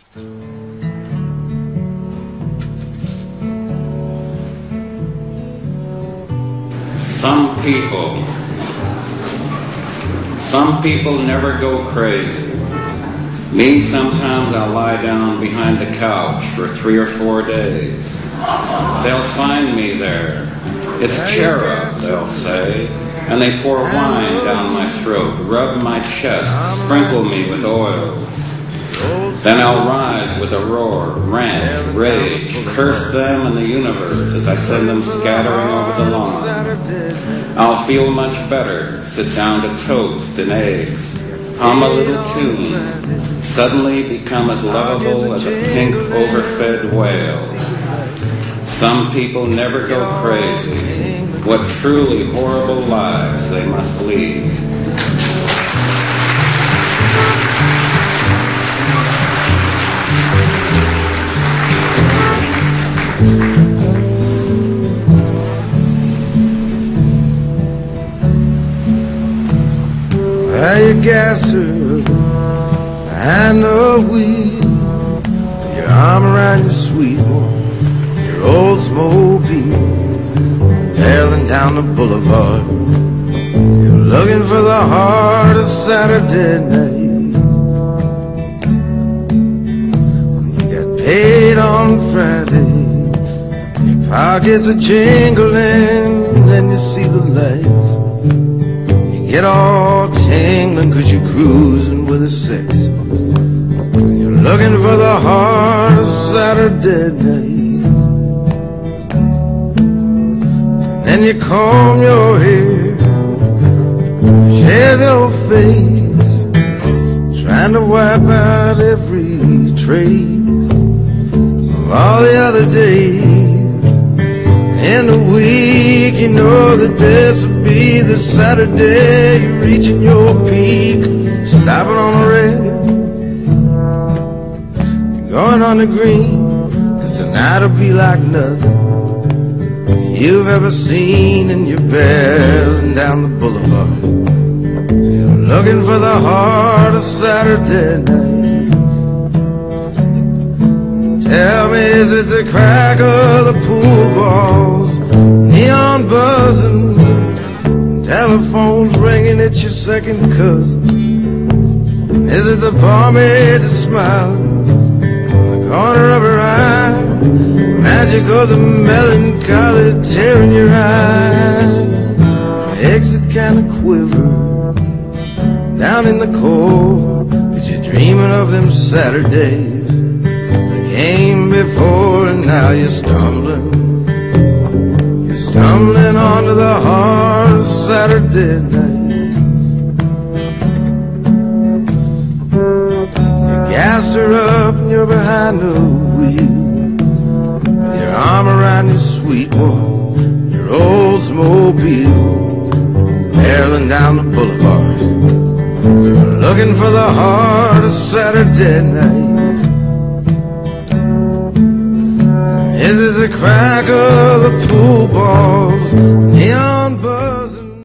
Some people never go crazy. Me, sometimes I'll lie down behind the couch for 3 or 4 days. They'll find me there. It's Cherub, they'll say, and they pour wine down my throat, rub my chest, sprinkle me with oils. Then I'll rise with a roar, rant, rage, curse them and the universe as I send them scattering over the lawn. I'll feel much better, sit down to toast and eggs, hum a little tune, suddenly become as lovable as a pink, overfed whale. Some people never go crazy. What truly horrible lives they must lead. You gassed her behind the wheel with your arm around your sweet one, your Oldsmobile, barreling down the boulevard. You're looking for the heart of Saturday night. You got paid on Friday, your pockets are jingling, and you see the lights. Get all tingling 'cause you're cruising with a 6. You're looking for the heart of Saturday night. Then you comb your hair, shave your face, trying to wipe out every trace of all the other days. In a week, you know that this will be the Saturday you're reaching your peak, stopping on the red. You're going on the green, 'cause tonight will be like nothing you've ever seen, and you're barreling down the boulevard. You're looking for the heart of Saturday night. Tell me, is it the crack of the pool balls, neon buzzing, telephones ringing, it's your second cousin? Is it the barmaid that's smiling in the corner of her eye, magic of the melancholy tearing your eye? The exit kind of quiver down in the core, 'cause you're dreaming of them Saturdays came before, and now you're stumbling onto the heart of Saturday night. You gassed her up and you're behind the wheel with your arm around your sweet one, your Oldsmobile, barreling down the boulevard. You're looking for the heart of Saturday night. Is it the crack of the pool ball,